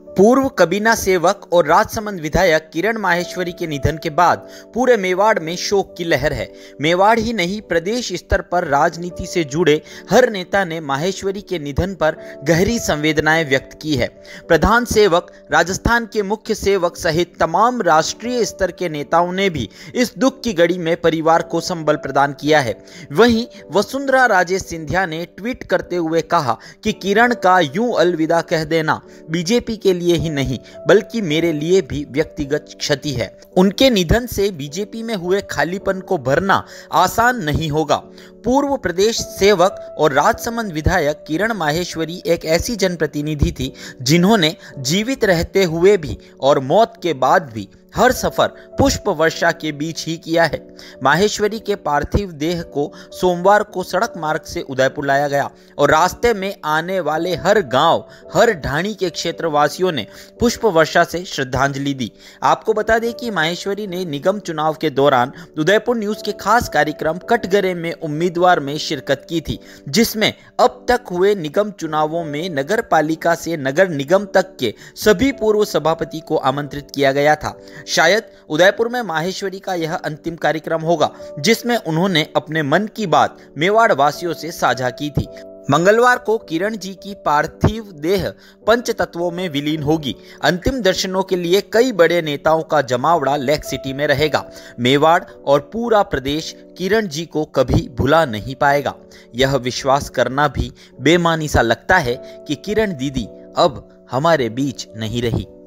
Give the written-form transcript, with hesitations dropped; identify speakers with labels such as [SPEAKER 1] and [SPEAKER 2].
[SPEAKER 1] पूर्व कबीना सेवक और राजसमंद विधायक किरण माहेश्वरी के निधन के बाद पूरे मेवाड़ में शोक की लहर है। मेवाड़ ही नहीं, प्रदेश स्तर पर राजनीति से जुड़े हर नेता ने माहेश्वरी के निधन पर गहरी संवेदनाएं व्यक्त की है। प्रधान सेवक, राजस्थान के मुख्य सेवक सहित तमाम राष्ट्रीय स्तर के नेताओं ने भी इस दुख की घड़ी में परिवार को संबल प्रदान किया है। वहीं वसुंधरा राजे सिंधिया ने ट्वीट करते हुए कहा कि किरण का यूं अलविदा कह देना बीजेपी के लिए ही नहीं बल्कि मेरे लिए भी व्यक्तिगत क्षति है। उनके निधन से बीजेपी में हुए खालीपन को भरना आसान नहीं होगा। पूर्व प्रदेश सेवक और राजसमंद विधायक किरण माहेश्वरी एक ऐसी जनप्रतिनिधि थी जिन्होंने जीवित रहते हुए भी और मौत के बाद भी हर सफर पुष्प वर्षा के बीच ही किया है। माहेश्वरी के पार्थिव देह को सोमवार को सड़क मार्ग से उदयपुर लाया गया और रास्ते में आने वाले हर गांव, हर ढाणी के क्षेत्रवासियों ने पुष्प वर्षा से श्रद्धांजलि दी। आपको बता दें कि माहेश्वरी ने निगम चुनाव के दौरान उदयपुर न्यूज के खास कार्यक्रम कटघरे में उम्मीदवार में शिरकत की थी, जिसमें अब तक हुए निगम चुनावों में नगर पालिका से नगर निगम तक के सभी पूर्व सभापति को आमंत्रित किया गया था। शायद उदयपुर में माहेश्वरी का यह अंतिम कार्यक्रम होगा जिसमें उन्होंने अपने मन की बात मेवाड़ वासियों से साझा की थी। मंगलवार को किरण जी की पार्थिव देह पंच तत्वों में विलीन होगी। अंतिम दर्शनों के लिए कई बड़े नेताओं का जमावड़ा लेक सिटी में रहेगा। मेवाड़ और पूरा प्रदेश किरण जी को कभी भुला नहीं पाएगा। यह विश्वास करना भी बेमानी सा लगता है कि किरण दीदी अब हमारे बीच नहीं रही।